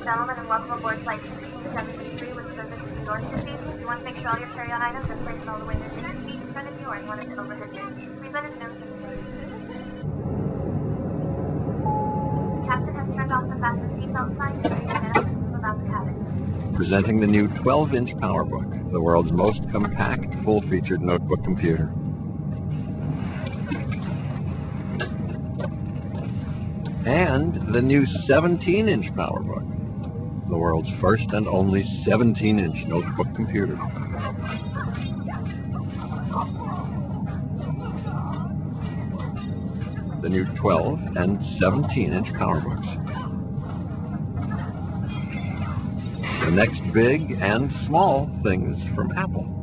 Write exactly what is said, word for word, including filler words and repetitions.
gentlemen, and welcome aboard Flight sixteen seventy-three, which visits New York this evening. You want to make sure all your carry-on items are placed all the way to the seat in front of you or in one of the overhead bins. Please let us know. The captain has turned off the fasten seatbelt sign and ready to get up and move out the cabin. Presenting the new twelve inch PowerBook, the world's most compact, full-featured notebook computer. And the new seventeen inch PowerBook, the world's first and only seventeen inch notebook computer. The new twelve and seventeen inch PowerBooks. The next big and small things from Apple.